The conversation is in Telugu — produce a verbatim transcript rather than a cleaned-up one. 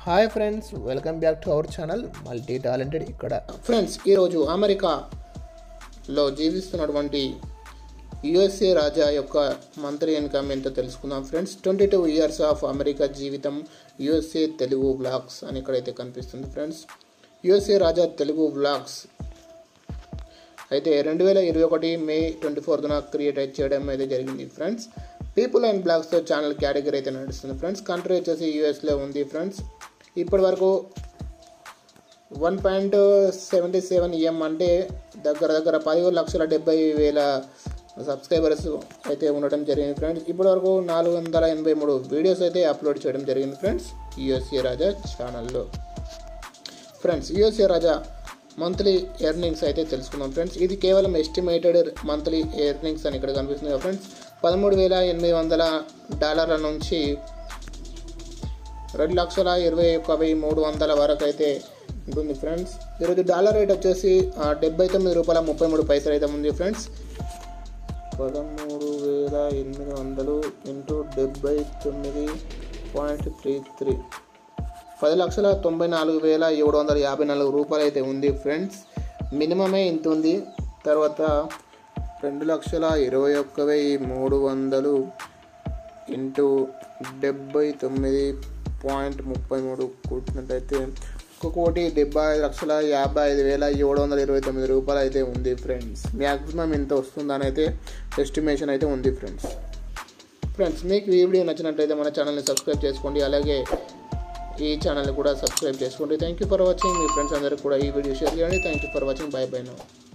Hi friends, welcome back to our channel multi talented. ఇక్కడ ఫ్రెండ్స్ ఈరోజు అమెరికాలో జీవిస్తున్నటువంటి యుఎస్ఏ రాజా యొక్క మంత్లీ ఇన్కమ్ ఎంతో తెలుసుకుందాం friends. Twenty two years of America జీవితం యుఎస్ఏ తెలుగు వ్లాగ్స్ అని ఇక్కడైతే కనిపిస్తుంది friends. USA Raja Telugu vlogs అయితే రెండు వేల ఇరవై ఒకటి మే ట్వంటీ ఫోర్త్న క్రియేట్ చేయడం అయితే జరిగింది ఫ్రెండ్స్. పీపుల్ అండ్ బ్లాగ్స్తో ఛానల్ కేటగిరీ అయితే నడుస్తుంది ఫ్రెండ్స్. కంట్రీ వచ్చేసి యూఎస్లో ఉంది ఫ్రెండ్స్. ఇప్పటి వరకు one point seventy seven M అంటే దగ్గర దగ్గర పదిహేను లక్షల డెబ్బై వేల సబ్స్క్రైబర్స్ అయితే ఉండడం జరిగింది ఫ్రెండ్స్. ఇప్పటి వరకు నాలుగు వందల ఎనభై మూడు వీడియోస్ అయితే అప్లోడ్ చేయడం జరిగింది ఫ్రెండ్స్ యుఎస్ఏ రాజా ఛానల్లో. Friends USA Raja monthly earnings అయితే తెలుసుకుందాం ఫ్రెండ్స్. ఇది కేవలం ఎస్టిమేటెడ్ మంత్లీ ఎర్నింగ్స్ అని ఇక్కడ కనిపిస్తుంది కదా ఫ్రెండ్స్. పదమూడు వేల ఎనిమిది వందల డాలర్ల నుంచి రెండు లక్షల ఇరవై ఒక్క వెయ్యి మూడు వందల వరకు అయితే ఉంటుంది ఫ్రెండ్స్. ఈరోజు డాలర్ రేట్ వచ్చేసి డెబ్బై తొమ్మిది రూపాయల ముప్పై మూడు పైసలు అయితే ఉంది ఫ్రెండ్స్. పదమూడు వేల ఎనిమిది వందలు ఇంటూ డెబ్బై తొమ్మిది పాయింట్ త్రీ త్రీ పది లక్షల తొంభై నాలుగు వేల ఏడు వందల యాభై నాలుగు రూపాయలు అయితే ఉంది ఫ్రెండ్స్. మినిమమే ఇంత ఉంది. తర్వాత రెండు లక్షల ఇరవై ఒక్క వెయ్యి మూడు వందలు ఇంటూ డెబ్బై తొమ్మిది పాయింట్ ముప్పై మూడు కూడినట్టయితే ఒక కోటి డెబ్బై ఐదు లక్షల యాభై ఐదు వేల ఏడు వందల ఇరవై తొమ్మిది రూపాయలు అయితే ఉంది ఫ్రెండ్స్. మ్యాక్సిమం ఇంత వస్తుందని అయితే ఎస్టిమేషన్ అయితే ఉంది ఫ్రెండ్స్. ఫ్రెండ్స్ మీకు ఈ వీడియో నచ్చినట్లయితే మన ఛానల్ని సబ్స్క్రైబ్ చేసుకోండి, అలాగే ఈ ఛానల్ని కూడా సబ్స్క్రైబ్ చేసుకోండి. Thank you for watching. మీ ఫ్రెండ్స్ అందరికీ కూడా ఈ వీడియో షేర్ చేయండి. Thank you for watching. Bye bye now.